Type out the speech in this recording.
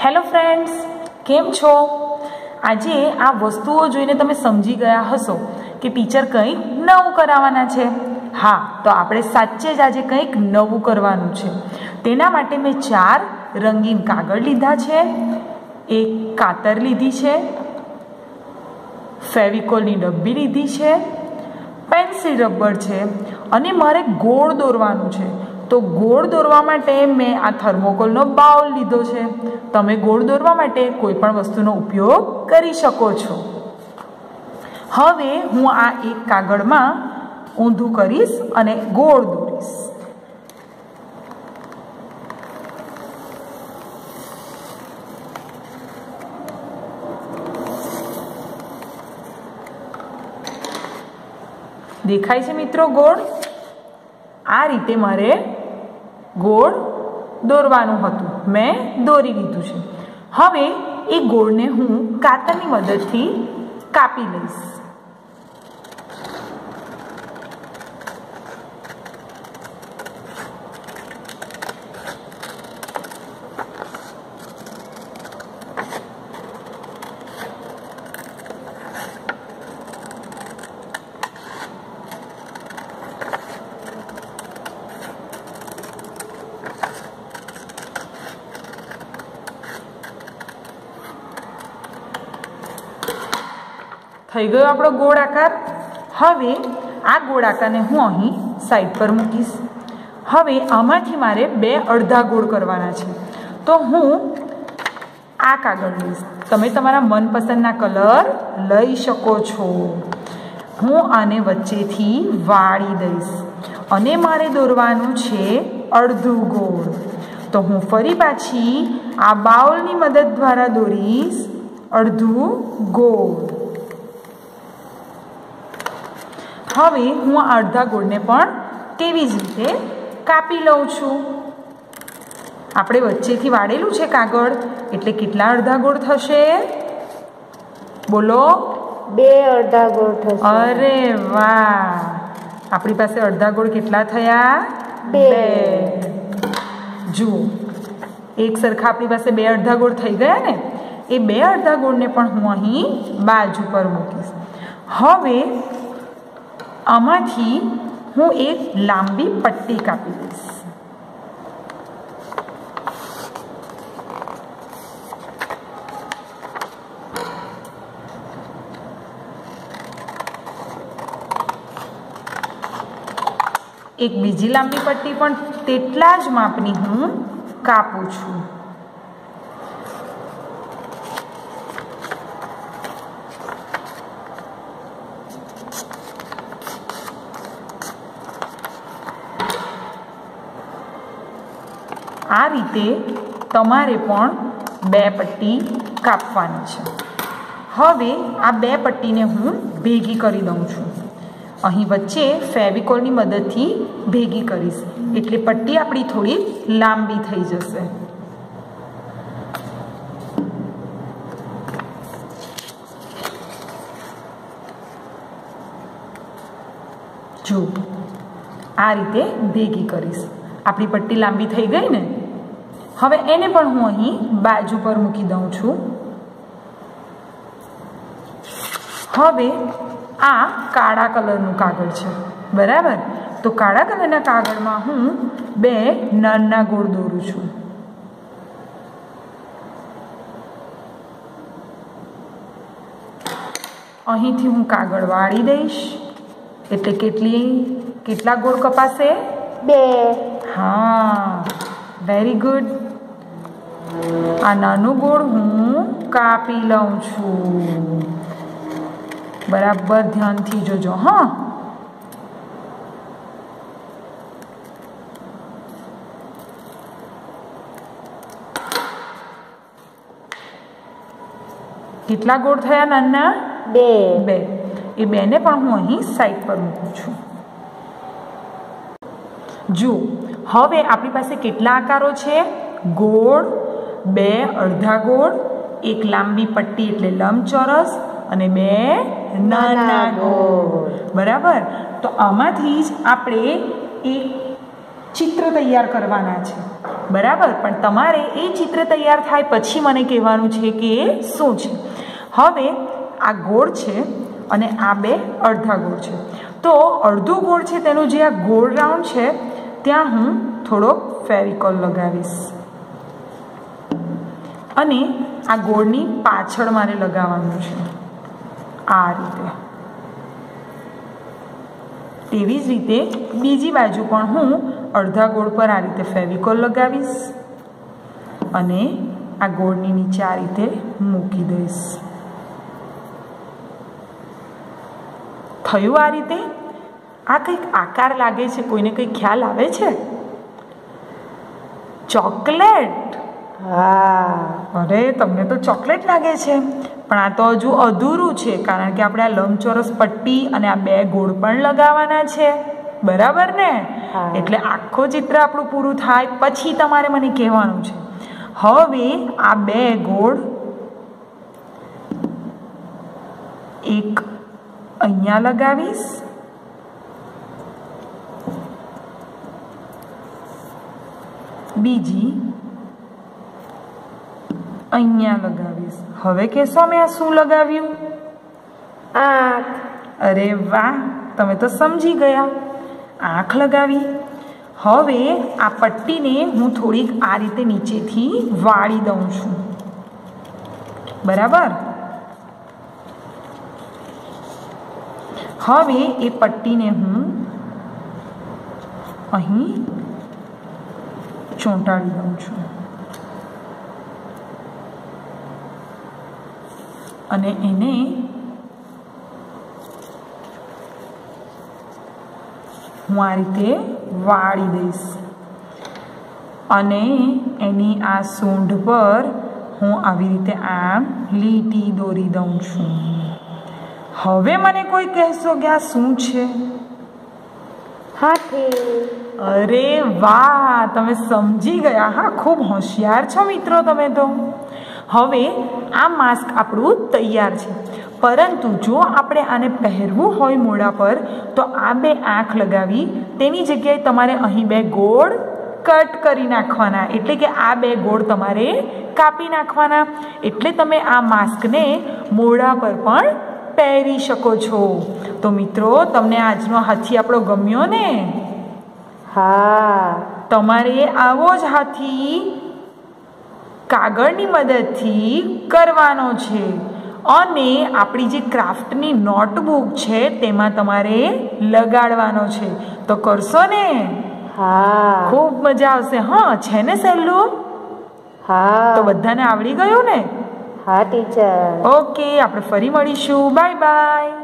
Hello friends, કેમ છો? આજે આ વસ્તુઓ જોઈને તમે સમજી ગયા હશો કે ટીચર કંઈક નવું કરાવવાના છે. હા, તો આપણે સાચે જ આજે કંઈક નવું કરવાનું છે. તેના માટે મેં 4 રંગીન કાગળ લીધા છે, એક કાતર લીધી છે, ફેવિકોલની ડબ્બી લીધી છે, પેન્સિલ રબર છે અને મારે ગોળ દોરવાનું છે. તો ગોળ દોરવા માટે મેં આ થર્મોકોલનો બાઉલ લીધો છે. તમે ગોળ દોરવા માટે કોઈ પણ વસ્તુનો ઉપયોગ કરી શકો છો. હવે હું આ એક કાગળમાં ઊંધું કરીશ અને ગોળ દોરીશ. દેખાય છે મિત્રો ગોળ? આ રીતે મારે ગોળ દોરવાનું હતું, મેં દોરી લીધું છે. હવે એ ગોળને હું કાતરની મદદથી કાપી લઈશ. થઈ ગયો આપણો ગોળ આકાર. હવે આ ગોળ આકારને હું અહીં સાઈડ પર મૂકીશ. હવે આમાંથી મારે 2 અડધા ગોળ કરવાના છે. તો હું આ કાગળ લઈશ. તમે તમારા મનપસંદના કલર લઈ શકો છો. હું આને વચ્ચેથી વાળી દઈશ અને મારે દોરવાનું છે અડધું ગોળ. તો હું ફરી પાછી આ બાઉલની મદદ દ્વારા દોરીશ અડધું ગોળ. હવે હું આ અડધા ગોળને પણ તેવી જ રીતે કાપી લઉં છું. આપણે વચ્ચેથી વાળેલું છે કાગળ, એટલે કેટલા અડધા ગોળ થશે? બોલો. 2 અડધા ગોળ થશે. અરે વાહ! આપણી પાસે અડધા ગોળ કેટલા થયા? 2. જુઓ, એક સરખા આપણી પાસે 2 અડધા ગોળ થઈ ગયા ને. એ 2 અડધા ગોળને પણ હું અહીં બાજુ પર મૂકીશ. હવે આમાંથી હું એક લાંબી પટ્ટી કાપી દઈશ. એક બીજી લાંબી પટ્ટી પણ તેટલા જ માપની હું કાપું છું. આ રીતે તમારે પણ 2 પટ્ટી કાપવાની છે. હવે આ 2 પટ્ટીને હું ભેગી કરી દઉં છું. અહીં વચ્ચે ફેવિકોલની મદદથી ભેગી કરીશ, એટલે પટ્ટી આપણી થોડી લાંબી થઈ જશે. જો આ રીતે ભેગી કરીશ. આપણી પટ્ટી લાંબી થઈ ગઈ ને. હવે એને પણ હું અહીં બાજુ પર મૂકી દઉં છું. હવે આ કાળા કલરનું કાગળ છે, બરાબર? તો કાળા કલરના કાગળમાં હું 2 નાના ગોળ દોરું છું. અહીંથી હું કાગળ વાળી દઈશ, એટલે કેટલા ગોળ કપાશે? 2. હા, વેરી ગુડ. આ નાનું ગોળ હું કાપી લઉં છું. બરાબર ધ્યાનથી જોજો. હા, કેટલા ગોળ થયા નાના? 2. એ 2ને પણ હું અહીં સાઈડ પર મૂકું છું. જુઓ, હવે આપણી પાસે કેટલા આકારો છે? ગોળ, 2 અડધા ગોળ, એક લાંબી પટ્ટી એટલે લંબચોરસ અને 2 નાના ગોળ. બરાબર? તો આમાંથી જ આપણે એક ચિત્ર તૈયાર કરવાના છે, બરાબર. પણ તમારે એ ચિત્ર તૈયાર થાય પછી મને કહેવાનું છે કે એ શું છે. હવે આ ગોળ છે અને આ બે અડધા ગોળ છે. તો અડધો ગોળ છે તેનું જે આ ગોળ રાઉન્ડ છે ત્યાં હું થોડો ફેવિકોલ લગાવીશ અને આ ગોળની પાછળ મારે લગાવવાનું છે આ રીતે. તેવી જ રીતે બીજી બાજુ પણ હું અડધા ગોળ પર આ રીતે ફેવિકોલ લગાવીશ અને આ ગોળની નીચે આ રીતે મૂકી દઈશ. થયું આ રીતે? આ કંઈક આકાર લાગે છે, કોઈને કંઈ ખ્યાલ આવે છે? ચોકલેટ. હા. અરે તમને તો ચોકલેટ લાગે છે, પણ આ તો હજુ અધૂરું છે, કારણ કે આપણે આ લંબચોરસ પટ્ટી અને આ બે ગોળ પણ લગાવવાના છે, બરાબર ને? એટલે આખું ચિત્ર આપણું પૂરું થાય પછી તમારે મને કહેવાનું છે. હવે આ બે ગોળ એક અહીંયા લગાવીશ બીજી અહીંયા લગાવીશ. હવે કહેશો મેં આ શું લગાવ્યું? આંખ. અરે વાહ, તમે તો સમજી ગયા. આંખ લગાવી. હવે આ પટ્ટીને હું થોડીક આ રીતે નીચેથી વાળી દઉં છું, બરાબર. હવે એ પટ્ટીને હું અહીં ચોંટાડી દઉં છું અને એને હું આ રીતે વાળી દઈશ અને એની આ સૂંઢ પર હું આવી રીતે આમ લીટી દોરી દઉં છું. હવે મને કોઈ કહેશો કે આ શું છે? હાથી. અરે વાહ, તમે સમજી ગયા. હા, ખૂબ હોશિયાર છો મિત્રો તમે તો. હવે આ માસ્ક આપણું તૈયાર છે, પરંતુ જો આપણે આને પહેરવું હોય મોઢા પર તો આ બે આંખ લગાવી તેની જગ્યાએ તમારે અહીં બે ગોળ કટ કરી નાખવાના, એટલે કે આ બે ગોળ તમારે કાપી નાખવાના. એટલે તમે આ માસ્કને મોઢા પર પણ પહેરી શકો છો. તો મિત્રો, તમને આજનો હાથી આપણો ગમ્યો ને? હા. તમારે આવો જ હાથી કાગળની મદદથી કરવાનો છે અને આપણી જે ક્રાફ્ટની નોટબુક છે તેમાં તમારે લગાડવાનો છે. તો કરશો ને? હા. ખૂબ મજા આવશે. હા, છે ને સહેલું? હા. તો બધાને આવડી ગયું ને? હા ટીચર. ઓકે, આપણે ફરી મળીશું. Bye by.